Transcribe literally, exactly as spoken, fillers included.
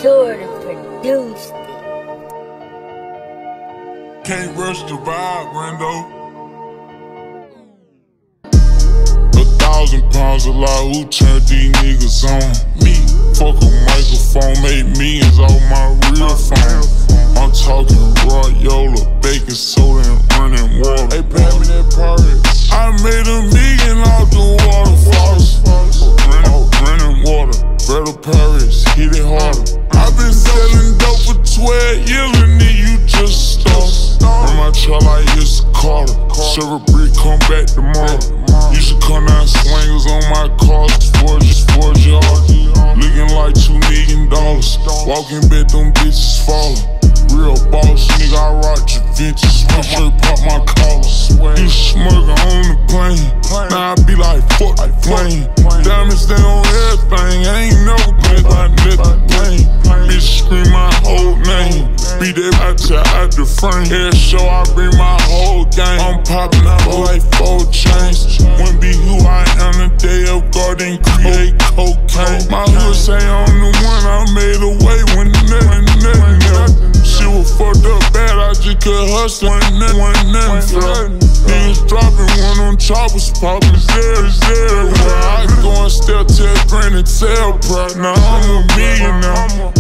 Jordan produced it. Can't rush the vibe, Rando. A thousand pounds a lot, who turned these niggas on? Me. Fuck a microphone, made millions off my real phone. I'm talking raw Yola, baking soda and running water. Hey, pass me that party. I made a million off the waterfalls. Running, running water, better Paris, hit it harder. I've been selling dope for twelve years and then you just started. Run my truck like it's a Carter. Serve a brick, come back tomorrow. You should come down slangers on my cars, forge, forge yard. Looking like two million dollars. Walking back, them bitches falling. Real boss, nigga, I rock your vintage. My shirt pop my collar. You smirking on the plane. Now I be like, fuck the plane. Diamonds stay on everything. I ain't never been like nothing plain. Bitch scream my whole name. Be that out to out the frame. Air show, I bring my whole gang. I'm popping out like four chains. Wouldn't be who I am the day of garden, create cocaine. My hood say I'm the one, I made a way when nothing, nothing, nothing. Shit was fucked up bad, I just could hustle. One nothing, one nothing, fell. Niggas dropping, one on choppers, popping zero, zero. Where I go and step to a granny tail prop. Now I'm a millionaire.